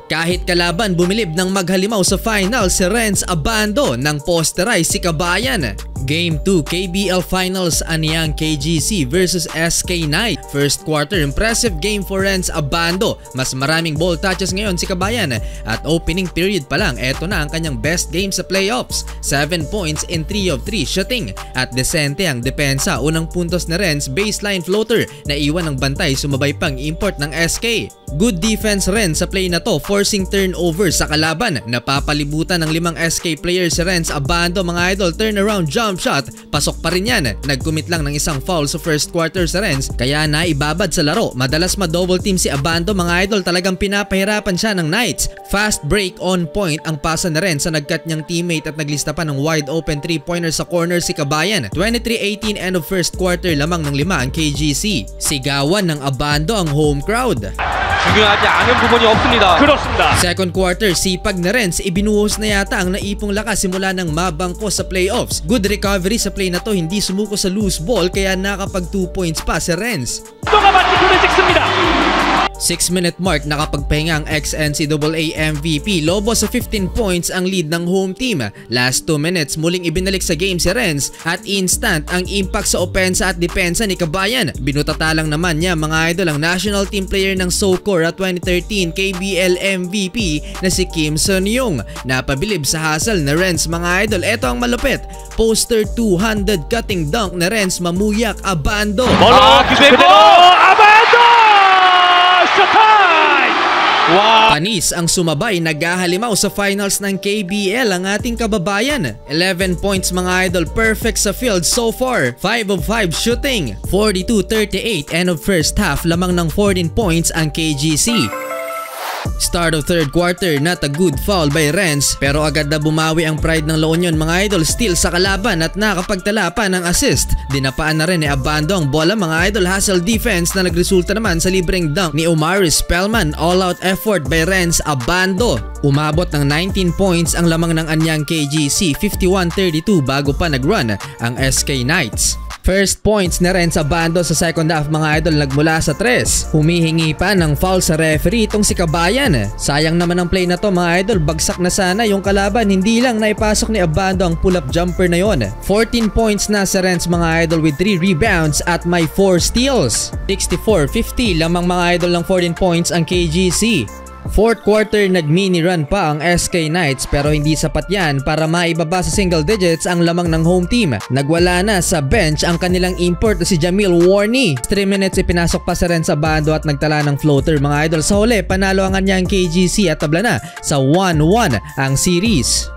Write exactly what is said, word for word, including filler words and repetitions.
Kahit kalaban bumilib ng maghalimaw sa final si Rhenz Abando ng posteray si Kabayan. Game two K B L Finals Anyang K G C versus S K Knight. First quarter impressive game for Rhenz Abando. Mas maraming ball touches ngayon si Kabayan at opening period pa lang eto na ang kanyang best game sa playoffs. seven points in three of three shooting at desente ang depensa. Unang puntos ni Rhenz baseline floater na iwan ng bantay, sumabay pang import ng S K. Good defense rin sa play na to, forcing turnover sa kalaban. Napapalibutan ng limang S K player si Rhenz Abando mga idol. Turnaround jump shot, pasok pa rin yan. Nag-commit lang ng isang foul sa first quarter sa Rhenz kaya naibabad sa laro. Madalas ma-double team si Abando mga idol, talagang pinapahirapan siya ng Knights. Fast break on point ang pasa ni Rhenz sa nagkat niyang teammate at naglista pa ng wide open three pointer sa corner si Kabayan. twenty-three eighteen end of first quarter, lamang ng lima ang K G C. Sigawan ng Abando ang home crowd. 중요하지 않은 부분이 없습니다. 그렇습니다. Second quarter, sipag na Rhenz, ibinuhos na yata ang naipong lakas simula ng mabangko sa playoffs. Good recovery sa play na to, hindi sumuko sa loose ball kaya nakapag two points pa si Rhenz. six minute mark, nakapagpahinga ang ex N C A A M V P Lobo sa fifteen points ang lead ng home team. Last two minutes, muling ibinalik sa game si Rhenz at instant ang impact sa opensa at depensa ni Kabayan. Binutatalang naman niya mga idol ang national team player ng SoCor at twenty thirteen K B L M V P na si Kim Son-young. Napabilib sa hustle na Rhenz mga idol. Eto ang malupit, poster two hundred cutting dunk na Rhenz, mamuyak Abando. Bola kidego Abando! Wow. Panis ang sumabay, naghahalimaw sa finals ng K B L ang ating kababayan. eleven points mga idol, perfect sa field so far. five of five shooting. forty-two thirty-eight end of first half, lamang ng fourteen points ang K G C. Start of third quarter, not a good foul by Rhenz pero agad na bumawi ang pride ng La Union mga idol, steal sa kalaban at nakapagtala pa ng assist. Dinapaan na rin ni Abando ang bola mga idol, hustle defense na nagresulta naman sa libreng dunk ni Omaris Spellman. All out effort by Rhenz Abando. Umabot ng nineteen points ang lamang ng Anyang K G C, fifty-one thirty-two bago pa nag-run ang S K Knights. First points ni Rhenz Abando sa second half mga idol, nagmula sa tres. Humihingi pa ng foul sa referee itong si Kabayan. Sayang naman ang play na to mga idol, bagsak na sana yung kalaban, hindi lang naipasok ni Abando ang pull-up jumper na yon. fourteen points na sa Rhenz mga idol with three rebounds at may four steals. sixty-four fifty lamang mga idol ng fourteen points ang K G C. Fourth quarter, nag-mini run pa ang S K Knights pero hindi sapat yan para maibaba sa single digits ang lamang ng home team. Nagwala na sa bench ang kanilang import na si Jamil Warney. three minutes ipinasok pa sa Rhenz Abando at nagtala ng floater mga idol. Sa huli, panalo ang Anyang K G C at tabla na sa one one ang series.